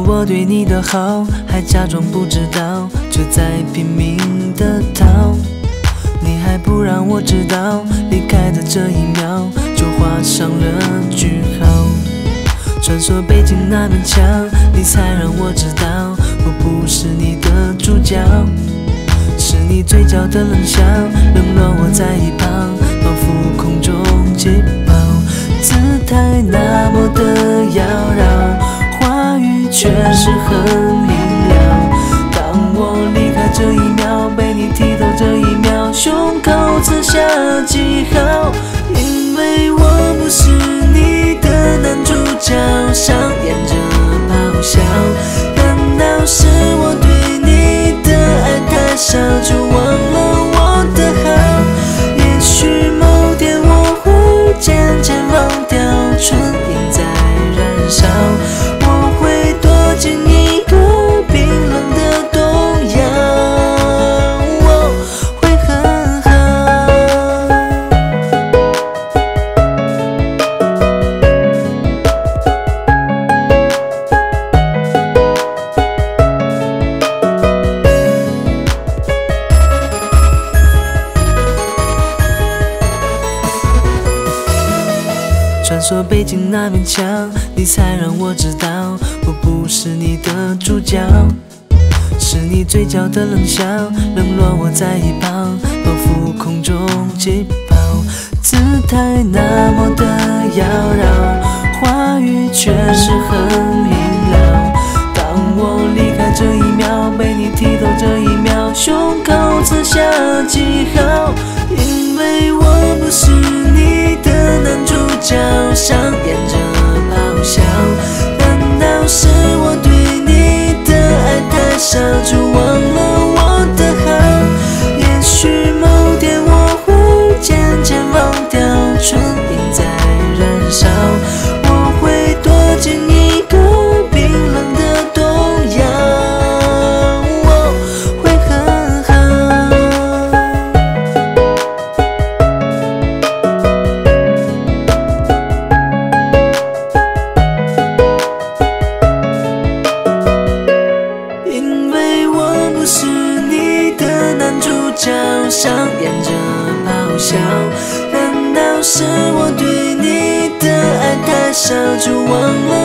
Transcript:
我对你的好，还假装不知道，却在拼命的逃。你还不让我知道，离开的这一秒就画上了句号。穿梭北京那面墙，你才让我知道，我不是你的主角。是你嘴角的冷笑，冷落我在一旁，仿佛空中气泡，姿态那么的妖娆，话语却是很明了。当我离开这一秒，被你剔透这一秒，胸口刺下记号。因为我不是你的男主角，上演着咆哮。难道是我对你的爱太少，就忘了我的好？也许某天我会渐渐忘掉，唇印在燃烧，我会躲进一个冰冷的洞阳，我会很好。穿梭北京那面墙，你才让我知道，我不是你的主角。是你嘴角的冷笑，冷落我在一旁，仿佛空中气泡，姿态那么的妖娆，话语却是很明了。当我离开这一秒，被你剔透这一秒，胸口刺下记号。因为我不是你的男主角，上演着咆哮。难道是我对你的爱太少，就忘了我的好？也许某天我会渐渐忘掉，唇印在燃烧，我会躲进一个冰冷的洞阳，我会很好。因为我不是你的男主角，上演着咆哮。难道是我对你的爱太少，就忘了